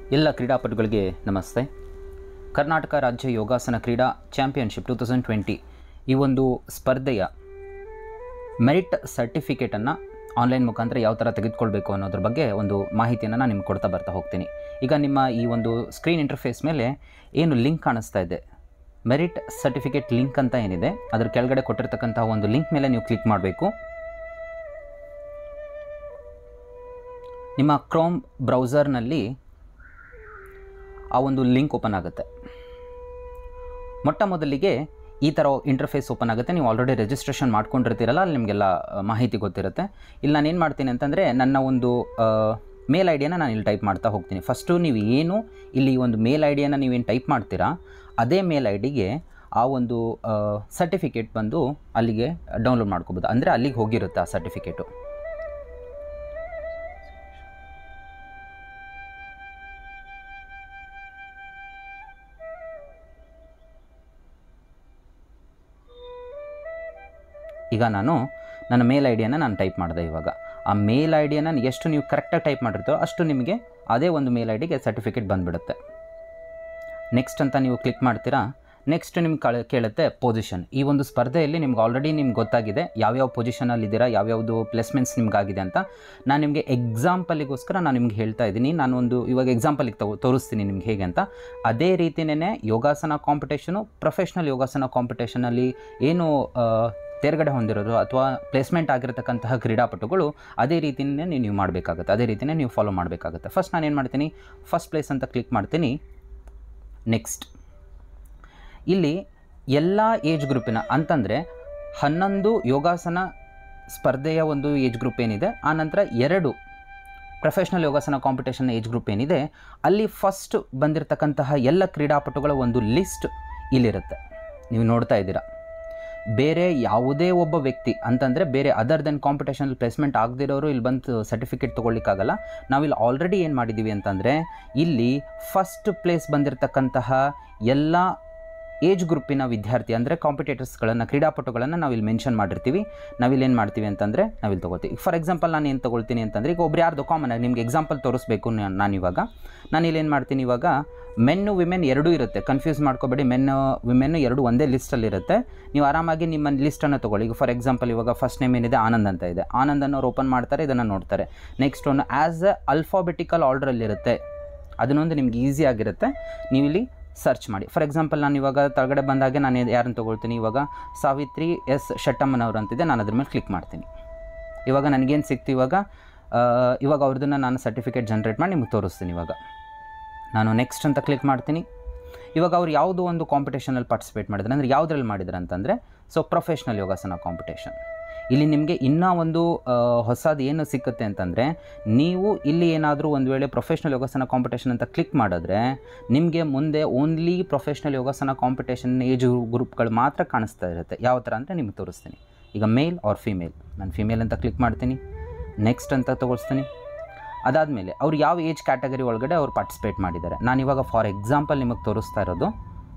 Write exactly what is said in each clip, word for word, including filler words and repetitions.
ಎಲ್ಲ ಕ್ರೀಡಾಪಟುಗಳಿಗೆ ನಮಸ್ತೆ. ಕರ್ನಾಟಕ ರಾಜ್ಯ ಯೋಗಾಸನ ಕ್ರೀಡಾ ಚಾಂಪಿಯನ್ಶಿಪ್ ಟೂ ತೌಸಂಡ್ ಟ್ವೆಂಟಿ ಈ ಒಂದು ಸ್ಪರ್ಧೆಯ ಮೆರಿಟ್ ಸರ್ಟಿಫಿಕೇಟನ್ನು ಆನ್ಲೈನ್ ಮುಖಾಂತರ ಯಾವ ಥರ ತೆಗೆದುಕೊಳ್ಬೇಕು ಅನ್ನೋದ್ರ ಬಗ್ಗೆ ಒಂದು ಮಾಹಿತಿಯನ್ನು ನಾನು ನಿಮ್ಗೆ ಕೊಡ್ತಾ ಬರ್ತಾ ಹೋಗ್ತೀನಿ. ಈಗ ನಿಮ್ಮ ಈ ಒಂದು ಸ್ಕ್ರೀನ್ ಇಂಟರ್ಫೇಸ್ ಮೇಲೆ ಏನು ಲಿಂಕ್ ಕಾಣಿಸ್ತಾ ಇದೆ, ಮೆರಿಟ್ ಸರ್ಟಿಫಿಕೇಟ್ ಲಿಂಕ್ ಅಂತ ಏನಿದೆ, ಅದರ ಕೆಳಗಡೆ ಕೊಟ್ಟಿರ್ತಕ್ಕಂಥ ಒಂದು ಲಿಂಕ್ ಮೇಲೆ ನೀವು ಕ್ಲಿಕ್ ಮಾಡಬೇಕು. ನಿಮ್ಮ ಕ್ರೋಮ್ ಬ್ರೌಸರ್ನಲ್ಲಿ ಆ ಒಂದು ಲಿಂಕ್ ಓಪನ್ ಆಗುತ್ತೆ. ಮೊಟ್ಟ ಮೊದಲಿಗೆ ಈ ಥರ ಇಂಟರ್ಫೇಸ್ ಓಪನ್ ಆಗುತ್ತೆ. ನೀವು ಆಲ್ರೆಡಿ ರಿಜಿಸ್ಟ್ರೇಷನ್ ಮಾಡ್ಕೊಂಡಿರ್ತೀರಲ್ಲ, ಅಲ್ಲಿ ನಿಮಗೆಲ್ಲ ಮಾಹಿತಿ ಗೊತ್ತಿರುತ್ತೆ. ಇಲ್ಲಿ ನಾನು ಏನು ಮಾಡ್ತೀನಿ ಅಂತಂದರೆ, ನನ್ನ ಒಂದು ಮೇಲ್ ಐ ಡಿಯನ್ನು ನಾನು ಇಲ್ಲಿ ಟೈಪ್ ಮಾಡ್ತಾ ಹೋಗ್ತೀನಿ. ಫಸ್ಟು ನೀವು ಏನು ಇಲ್ಲಿ ಒಂದು ಮೇಲ್ ಐ ಡಿಯನ್ನು ನೀವೇನು ಟೈಪ್ ಮಾಡ್ತೀರಾ, ಅದೇ ಮೇಲ್ ಐ ಡಿಗೆ ಆ ಒಂದು ಸರ್ಟಿಫಿಕೇಟ್ ಬಂದು ಅಲ್ಲಿಗೆ ಡೌನ್ಲೋಡ್ ಮಾಡ್ಕೋಬೋದು. ಅಂದರೆ ಅಲ್ಲಿಗೆ ಹೋಗಿರುತ್ತೆ ಆ ಸರ್ಟಿಫಿಕೇಟು. ಈಗ ನಾನು ನನ್ನ ಮೇಲ್ ಐ ಡಿಯನ್ನು ನಾನು ಟೈಪ್ ಮಾಡಿದೆ. ಇವಾಗ ಆ ಮೇಲ್ ಐ ಡಿಯನ್ನು ಎಷ್ಟು ನೀವು ಕರೆಕ್ಟಾಗಿ ಟೈಪ್ ಮಾಡಿರ್ತೀರೋ ಅಷ್ಟು ನಿಮಗೆ ಅದೇ ಒಂದು ಮೇಲ್ ಐ ಡಿಗೆ ಸರ್ಟಿಫಿಕೇಟ್ ಬಂದುಬಿಡುತ್ತೆ. ನೆಕ್ಸ್ಟ್ ಅಂತ ನೀವು ಕ್ಲಿಕ್ ಮಾಡ್ತೀರಾ. ನೆಕ್ಸ್ಟ್ ನಿಮ್ಗೆ ಕಳೆ ಕೇಳುತ್ತೆ ಪೊಸಿಷನ್. ಈ ಒಂದು ಸ್ಪರ್ಧೆಯಲ್ಲಿ ನಿಮ್ಗೆ ಆಲ್ರೆಡಿ ನಿಮ್ಗೆ ಗೊತ್ತಾಗಿದೆ ಯಾವ್ಯಾವ ಪೊಸಿಷನಲ್ಲಿದ್ದೀರಾ, ಯಾವ್ಯಾವುದು ಪ್ಲೇಸ್ಮೆಂಟ್ಸ್ ನಿಮ್ಗಾಗಿದೆ ಅಂತ. ನಾನು ನಿಮಗೆ ಎಕ್ಸಾಂಪಲಿಗೋಸ್ಕರ ನಾನು ನಿಮ್ಗೆ ಹೇಳ್ತಾ ಇದ್ದೀನಿ. ನಾನು ಒಂದು ಇವಾಗ ಎಕ್ಸಾಂಪಲಿಗೆ ತಗೋ ತೋರಿಸ್ತೀನಿ ನಿಮ್ಗೆ ಹೇಗೆ ಅಂತ. ಅದೇ ರೀತಿಯೇ ಯೋಗಾಸನ ಕಾಂಪಿಟೇಷನು, ಪ್ರೊಫೆಷ್ನಲ್ ಯೋಗಾಸನ ಕಾಂಪಿಟೇಷನಲ್ಲಿ ಏನು ತೇರ್ಗಡೆ ಹೊಂದಿರೋದು ಅಥವಾ ಪ್ಲೇಸ್ಮೆಂಟ್ ಆಗಿರತಕ್ಕಂತಹ ಕ್ರೀಡಾಪಟುಗಳು ಅದೇ ರೀತಿಯೇ ನೀವು ಮಾಡಬೇಕಾಗುತ್ತೆ, ಅದೇ ರೀತಿಯೇ ನೀವು ಫಾಲೋ ಮಾಡಬೇಕಾಗುತ್ತೆ. ಫಸ್ಟ್ ನಾನು ಏನು ಮಾಡ್ತೀನಿ, ಫಸ್ಟ್ ಪ್ಲೇಸ್ ಅಂತ ಕ್ಲಿಕ್ ಮಾಡ್ತೀನಿ. ನೆಕ್ಸ್ಟ್ ಇಲ್ಲಿ ಎಲ್ಲ ಏಜ್ ಗ್ರೂಪಿನ ಅಂತಂದರೆ ಹನ್ನೊಂದು ಯೋಗಾಸನ ಸ್ಪರ್ಧೆಯ ಒಂದು ಏಜ್ ಗ್ರೂಪ್ ಏನಿದೆ, ಆನಂತರ ಎರಡು professional yogasana competition age group ಏನಿದೆ, ಅಲ್ಲಿ ಫಸ್ಟ್ ಬಂದಿರತಕ್ಕಂತಹ ಎಲ್ಲ ಕ್ರೀಡಾಪಟುಗಳ ಒಂದು ಲಿಸ್ಟ್ ಇಲ್ಲಿರುತ್ತೆ. ನೀವು ನೋಡ್ತಾ ಇದ್ದೀರಾ. ಬೇರೆ ಯಾವುದೇ ಒಬ್ಬ ವ್ಯಕ್ತಿ ಅಂತಂದರೆ ಬೇರೆ ಅದರ್ ದೆನ್ ಕಾಂಪಿಟೇಷನಲ್ಲಿ ಪ್ಲೇಸ್ಮೆಂಟ್ ಆಗದಿರೋರು ಇಲ್ಲಿ ಬಂದು ಸರ್ಟಿಫಿಕೇಟ್ ತೊಗೊಳ್ಳಿಕ್ಕಾಗಲ್ಲ. ನಾವಿಲ್ಲಿ ಆಲ್ರೆಡಿ ಏನು ಮಾಡಿದ್ದೀವಿ ಅಂತಂದರೆ, ಇಲ್ಲಿ ಫಸ್ಟ್ ಪ್ಲೇಸ್ ಬಂದಿರತಕ್ಕಂತಹ ಎಲ್ಲ ಏಜ್ ಗ್ರೂಪಿನ ವಿದ್ಯಾರ್ಥಿ ಅಂದರೆ ಕಾಂಪಿಟೇಟರ್ಸ್ಗಳನ್ನು, ಕ್ರೀಡಾಪಟುಗಳನ್ನು ನಾವಿಲ್ಲಿ ಮೆನ್ಷನ್ ಮಾಡಿರ್ತೀವಿ. ನಾವಿಲ್ಲಿ ಏನು ಮಾಡ್ತೀವಿ ಅಂತಂದರೆ ನಾವಿಲ್ಲಿ ತೊಗೊಳ್ತೀವಿ. ಫಾರ್ ಎಕ್ಸಾಂಪಲ್ ನಾನು ಏನು ತೊಗೊಳ್ತೀನಿ ಅಂತಂದರೆ, ಈಗ ಒಬ್ರು ಯಾರ್ದು ಕಾಮನ್ ಆಗಿ ನಿಮ್ಗೆ ಎಕ್ಸಾಂಪಲ್ ತೋರಿಸ್ಬೇಕು ನಾನು ಇವಾಗ. ನಾನು ಇಲ್ಲಿ ಏನು ಮಾಡ್ತೀನಿ, ಇವಾಗ ಮೆನ್ನು ವಿಮೆನ್ ಎರಡೂ ಇರುತ್ತೆ, ಕನ್ಫ್ಯೂಸ್ ಮಾಡ್ಕೋಬೇಡಿ. ಮೆನ್ನು ವಿಮೆನ್ನು ಎರಡು ಒಂದೇ ಲಿಸ್ಟಲ್ಲಿರುತ್ತೆ. ನೀವು ಆರಾಮಾಗಿ ನಿಮ್ಮ ಲಿಸ್ಟನ್ನು ತೊಗೊಳ್ಳಿ. ಈಗ ಫಾರ್ ಎಕ್ಸಾಂಪಲ್ ಇವಾಗ ಫಸ್ಟ್ ನೇಮ್ ಏನಿದೆ ಆನಂದ್ ಅಂತ ಇದೆ, ಆನಂದ್ ಅನ್ನೋರು ಓಪನ್ ಮಾಡ್ತಾರೆ, ಇದನ್ನು ನೋಡ್ತಾರೆ. ನೆಕ್ಸ್ಟ್ ಒಂದು ಆ್ಯಸ್ ಅ ಅಲ್ಫಾಬೆಟಿಕಲ್ ಆರ್ಡ್ರಲ್ಲಿರುತ್ತೆ, ಅದನ್ನೊಂದು ನಿಮ್ಗೆ ಈಸಿ ಆಗಿರುತ್ತೆ. ನೀವು ಇಲ್ಲಿ ಸರ್ಚ್ ಮಾಡಿ. ಫಾರ್ ಎಕ್ಸಾಂಪಲ್ ನಾನು ಇವಾಗ ತಳಗಡೆ ಬಂದಾಗೆ ನಾನು ಯಾರನ್ನು ತೊಗೊಳ್ತೀನಿ, ಇವಾಗ ಸಾವಿತ್ರಿ ಎಸ್ ಶೆಟ್ಟಮ್ಮನವರು ಅಂತಿದೆ, ನಾನು ಅದ್ರ ಮೇಲೆ ಕ್ಲಿಕ್ ಮಾಡ್ತೀನಿ. ಇವಾಗ ನನಗೇನು ಸಿಕ್ತು, ಇವಾಗ ಇವಾಗ ಅವ್ರದ್ದನ್ನು ನಾನು ಸರ್ಟಿಫಿಕೇಟ್ ಜನ್ರೇಟ್ ಮಾಡಿ ನಿಮ್ಗೆ ತೋರಿಸ್ತೀನಿ. ಇವಾಗ ನಾನು ನೆಕ್ಸ್ಟ್ ಅಂತ ಕ್ಲಿಕ್ ಮಾಡ್ತೀನಿ. ಇವಾಗ ಅವ್ರು ಯಾವುದೋ ಒಂದು ಕಾಂಪಿಟೇಷನಲ್ಲಿ ಪಾರ್ಟಿಸಿಪೇಟ್ ಮಾಡಿದ್ರೆ, ಅಂದರೆ ಯಾವುದ್ರಲ್ಲಿ ಮಾಡಿದ್ರು ಅಂತಂದರೆ, ಸೊ ಪ್ರೊಫೆಷ್ನಲ್ ಯೋಗಾಸನ ಕಾಂಪಿಟೇಷನ್. ಇಲ್ಲಿ ನಿಮಗೆ ಇನ್ನೂ ಒಂದು ಹೊಸದು ಏನು ಸಿಕ್ಕುತ್ತೆ ಅಂತಂದರೆ, ನೀವು ಇಲ್ಲಿ ಏನಾದರೂ ಒಂದು ವೇಳೆ ಪ್ರೊಫೆಷ್ನಲ್ ಯೋಗಾಸನ ಕಾಂಪಿಟೇಷನ್ ಅಂತ ಕ್ಲಿಕ್ ಮಾಡಿದ್ರೆ ನಿಮಗೆ ಮುಂದೆ only professional yogasana competition age ಗ್ರೂಪ್ಗಳು ಮಾತ್ರ ಕಾಣಿಸ್ತಾ ಇರುತ್ತೆ. ಯಾವ ಥರ ಅಂದರೆ ನಿಮ್ಗೆ ತೋರಿಸ್ತೀನಿ. ಈಗ ಮೇಲ್ ಆರ್ ಫಿಮೇಲ್, ನಾನು ಫಿಮೇಲ್ ಅಂತ ಕ್ಲಿಕ್ ಮಾಡ್ತೀನಿ. ನೆಕ್ಸ್ಟ್ ಅಂತ ತೋರಿಸ್ತೀನಿ. ಅದಾದಮೇಲೆ ಅವ್ರು ಯಾವ ಏಜ್ ಕ್ಯಾಟಗರಿ ಒಳಗಡೆ ಅವ್ರು ಪಾರ್ಟಿಸಿಪೇಟ್ ಮಾಡಿದ್ದಾರೆ. ನಾನಿವಾಗ ಫಾರ್ ಎಕ್ಸಾಂಪಲ್ ನಿಮಗೆ ತೋರಿಸ್ತಾ ಇರೋದು,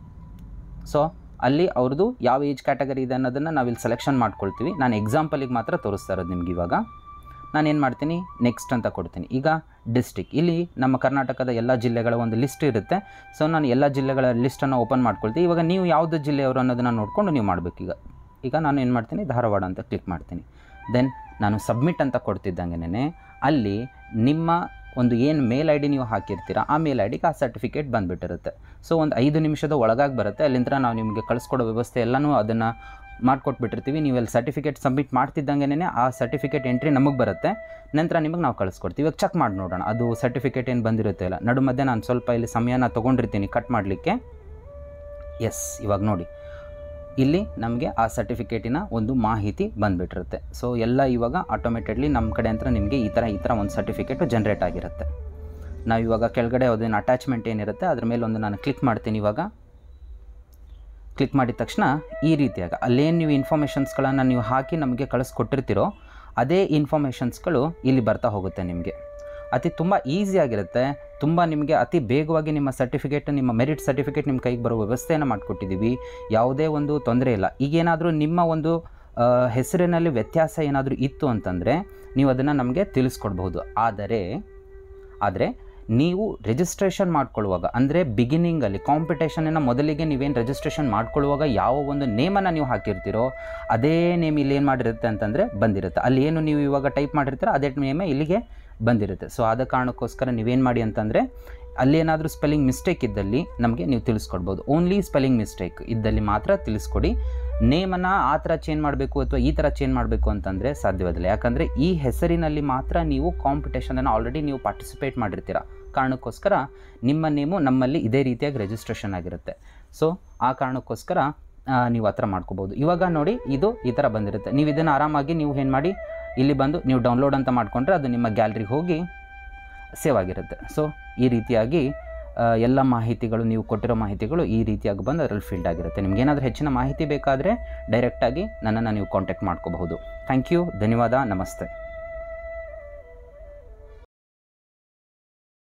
ಸೊ ಅಲ್ಲಿ ಅವ್ರದ್ದು ಯಾವ ಏಜ್ ಕ್ಯಾಟಗರಿ ಇದೆ ಅನ್ನೋದನ್ನು ನಾವಿಲ್ಲಿ ಸೆಲೆಕ್ಷನ್ ಮಾಡ್ಕೊಳ್ತೀವಿ. ನಾನು ಎಕ್ಸಾಂಪಲಿಗೆ ಮಾತ್ರ ತೋರಿಸ್ತಾ ಇರೋದು ನಿಮ್ಗೆ. ಇವಾಗ ನಾನೇನು ಮಾಡ್ತೀನಿ, ನೆಕ್ಸ್ಟ್ ಅಂತ ಕೊಡ್ತೀನಿ. ಈಗ ಡಿಸ್ಟಿಕ್, ಇಲ್ಲಿ ನಮ್ಮ ಕರ್ನಾಟಕದ ಎಲ್ಲ ಜಿಲ್ಲೆಗಳ ಒಂದು ಲಿಸ್ಟ್ ಇರುತ್ತೆ. ಸೊ ನಾನು ಎಲ್ಲ ಜಿಲ್ಲೆಗಳ ಲಿಸ್ಟನ್ನು ಓಪನ್ ಮಾಡ್ಕೊಳ್ತೀನಿ. ಇವಾಗ ನೀವು ಯಾವುದು ಜಿಲ್ಲೆಯವರು ಅನ್ನೋದನ್ನು ನೋಡಿಕೊಂಡು ನೀವು ಮಾಡಬೇಕು. ಈಗ ಈಗ ನಾನು ಏನು ಮಾಡ್ತೀನಿ, ಧಾರವಾಡ ಅಂತ ಕ್ಲಿಕ್ ಮಾಡ್ತೀನಿ. ದೆನ್ ನಾನು ಸಬ್ಮಿಟ್ ಅಂತ ಕೊಡ್ತಿದ್ದಂಗೆ ಅಲ್ಲಿ ನಿಮ್ಮ ಒಂದು ಏನು ಮೇಲ್ ಐ ಡಿ ನೀವು ಹಾಕಿರ್ತೀರ, ಆ ಮೇಲ್ ಐ ಡಿಗೆ ಆ ಸರ್ಟಿಫಿಕೇಟ್ ಬಂದುಬಿಟ್ಟಿರುತ್ತೆ. ಸೊ ಒಂದು ಐದು ನಿಮಿಷದ ಒಳಗಾಗಿ ಬರುತ್ತೆ. ಅಲ್ಲಿಂದ ನಾವು ನಿಮಗೆ ಕಳಿಸ್ಕೊಡೋ ವ್ಯವಸ್ಥೆ ಎಲ್ಲನೂ ಅದನ್ನು ಮಾಡಿಕೊಟ್ಬಿಟ್ಟಿರ್ತೀವಿ. ನೀವು ಅಲ್ಲಿ ಸರ್ಟಿಫಿಕೇಟ್ ಸಬ್ಮಿಟ್ ಮಾಡ್ತಿದ್ದಂಗೆ ಆ ಸರ್ಟಿಫಿಕೇಟ್ ಎಂಟ್ರಿ ನಮಗೆ ಬರುತ್ತೆ. ನಂತರ ನಿಮಗೆ ನಾವು ಕಳಿಸ್ಕೊಡ್ತೀವಿ. ಇವಾಗ ಚೆಕ್ ಮಾಡಿ ನೋಡೋಣ ಅದು ಸರ್ಟಿಫಿಕೇಟ್ ಏನು ಬಂದಿರುತ್ತೆ ಇಲ್ಲ. ನಡು ಮಧ್ಯೆ ನಾನು ಸ್ವಲ್ಪ ಇಲ್ಲಿ ಸಮಯನ ತೊಗೊಂಡಿರ್ತೀನಿ ಕಟ್ ಮಾಡಲಿಕ್ಕೆ. ಎಸ್, ಇವಾಗ ನೋಡಿ ಇಲ್ಲಿ ನಮಗೆ ಆ ಸರ್ಟಿಫಿಕೇಟಿನ ಒಂದು ಮಾಹಿತಿ ಬಂದುಬಿಟ್ಟಿರುತ್ತೆ. ಸೊ ಎಲ್ಲ ಇವಾಗ ಆಟೋಮೇಟೆಡ್ಲಿ ನಮ್ಮ ಕಡೆ ಅಂತ ನಿಮಗೆ ಈ ಥರ ಈ ಥರ ಒಂದು ಸರ್ಟಿಫಿಕೇಟು ಜನ್ರೇಟ್ ಆಗಿರುತ್ತೆ. ನಾವು ಇವಾಗ ಕೆಳಗಡೆ ಅದನ್ನು ಅಟ್ಯಾಚ್ಮೆಂಟ್ ಏನಿರುತ್ತೆ ಅದ್ರ ಮೇಲೆ ಒಂದು ನಾನು ಕ್ಲಿಕ್ ಮಾಡ್ತೀನಿ. ಇವಾಗ ಕ್ಲಿಕ್ ಮಾಡಿದ ತಕ್ಷಣ ಈ ರೀತಿಯಾಗಿ ಅಲ್ಲೇನು ನೀವು ಇನ್ಫಾರ್ಮೇಷನ್ಸ್ಗಳನ್ನು ನೀವು ಹಾಕಿ ನಮಗೆ ಕಳಿಸ್ಕೊಟ್ಟಿರ್ತೀರೋ ಅದೇ ಇನ್ಫಾರ್ಮೇಷನ್ಸ್ಗಳು ಇಲ್ಲಿ ಬರ್ತಾ ಹೋಗುತ್ತೆ. ನಿಮಗೆ ಅತಿ ತುಂಬ ಈಸಿಯಾಗಿರುತ್ತೆ. ತುಂಬ ನಿಮಗೆ ಅತಿ ಬೇಗವಾಗಿ ನಿಮ್ಮ ಸರ್ಟಿಫಿಕೇಟ್, ನಿಮ್ಮ ಮೆರಿಟ್ ಸರ್ಟಿಫಿಕೇಟ್ ನಿಮ್ಮ ಕೈಗೆ ಬರೋ ವ್ಯವಸ್ಥೆಯನ್ನು ಮಾಡಿಕೊಟ್ಟಿದ್ದೀವಿ. ಯಾವುದೇ ಒಂದು ತೊಂದರೆ ಇಲ್ಲ. ಈಗೇನಾದರೂ ನಿಮ್ಮ ಒಂದು ಹೆಸರಿನಲ್ಲಿ ವ್ಯತ್ಯಾಸ ಏನಾದರೂ ಇತ್ತು ಅಂತಂದರೆ ನೀವು ಅದನ್ನು ನಮಗೆ ತಿಳಿಸ್ಕೊಡ್ಬಹುದು. ಆದರೆ ಆದರೆ ನೀವು ರಿಜಿಸ್ಟ್ರೇಷನ್ ಮಾಡ್ಕೊಳ್ಳುವಾಗ ಅಂದರೆ ಬಿಗಿನಿಂಗಲ್ಲಿ ಕಾಂಪಿಟೇಷನಿನ ಮೊದಲಿಗೆ ನೀವೇನು ರಿಜಿಸ್ಟ್ರೇಷನ್ ಮಾಡ್ಕೊಳ್ಳುವಾಗ ಯಾವ ಒಂದು ನೇಮನ್ನು ನೀವು ಹಾಕಿರ್ತೀರೋ ಅದೇ ನೇಮ್ ಇಲ್ಲಿ ಏನು ಮಾಡಿರುತ್ತೆ ಅಂತಂದರೆ ಬಂದಿರುತ್ತೆ. ಅಲ್ಲಿ ಏನು ನೀವು ಇವಾಗ ಟೈಪ್ ಮಾಡಿರ್ತೀರೋ ಅದೇ ನೇಮೇ ಇಲ್ಲಿಗೆ ಬಂದಿರುತ್ತೆ. ಸೊ ಆದ ಕಾರಣಕ್ಕೋಸ್ಕರ ನೀವೇನು ಮಾಡಿ ಅಂತಂದರೆ ಅಲ್ಲೇನಾದರೂ ಸ್ಪೆಲ್ಲಿಂಗ್ ಮಿಸ್ಟೇಕ್ ಇದ್ದಲ್ಲಿ ನಮಗೆ ನೀವು ತಿಳಿಸ್ಕೊಡ್ಬೋದು. ಓನ್ಲಿ ಸ್ಪೆಲ್ಲಿಂಗ್ ಮಿಸ್ಟೇಕ್ ಇದ್ದಲ್ಲಿ ಮಾತ್ರ ತಿಳಿಸ್ಕೊಡಿ. ನೇಮನ್ನು ಆ ಥರ ಚೇಂಜ್ ಮಾಡಬೇಕು ಅಥವಾ ಈ ಥರ ಚೇಂಜ್ ಮಾಡಬೇಕು ಅಂತಂದರೆ ಸಾಧ್ಯವಾದಿಲ್ಲ. ಯಾಕಂದರೆ ಈ ಹೆಸರಿನಲ್ಲಿ ಮಾತ್ರ ನೀವು ಕಾಂಪಿಟೇಷನನ್ನು ಆಲ್ರೆಡಿ ನೀವು ಪಾರ್ಟಿಸಿಪೇಟ್ ಮಾಡಿರ್ತೀರ ಕಾರಣಕ್ಕೋಸ್ಕರ ನಿಮ್ಮ ನೇಮು ನಮ್ಮಲ್ಲಿ ಇದೇ ರೀತಿಯಾಗಿ ರಿಜಿಸ್ಟ್ರೇಷನ್ ಆಗಿರುತ್ತೆ. ಸೊ ಆ ಕಾರಣಕ್ಕೋಸ್ಕರ ನೀವು ಆ ಥರ ಮಾಡ್ಕೋಬೋದು. ಇವಾಗ ನೋಡಿ ಇದು ಈ ಥರ ಬಂದಿರುತ್ತೆ. ನೀವು ಇದನ್ನು ಆರಾಮಾಗಿ ನೀವು ಏನು ಮಾಡಿ ಇಲ್ಲಿ ಬಂದು ನೀವು ಡೌನ್ಲೋಡ್ ಅಂತ ಮಾಡಿಕೊಂಡ್ರೆ ಅದು ನಿಮ್ಮ ಗ್ಯಾಲರಿಗೆ ಹೋಗಿ ಸೇವ್ ಆಗಿರುತ್ತೆ. ಸೊ ಈ ರೀತಿಯಾಗಿ ಎಲ್ಲ ಮಾಹಿತಿಗಳು ನೀವು ಕೊಟ್ಟಿರೋ ಮಾಹಿತಿಗಳು ಈ ರೀತಿಯಾಗಿ ಬಂದು ಅದರಲ್ಲಿ ಫೀಲ್ಡ್ ಆಗಿರುತ್ತೆ. ನಿಮಗೇನಾದರೂ ಹೆಚ್ಚಿನ ಮಾಹಿತಿ ಬೇಕಾದರೆ ಡೈರೆಕ್ಟಾಗಿ ನನ್ನನ್ನು ನೀವು ಕಾಂಟ್ಯಾಕ್ಟ್ ಮಾಡ್ಕೋಬಹುದು. ಥ್ಯಾಂಕ್ ಯು, ಧನ್ಯವಾದ, ನಮಸ್ತೆ.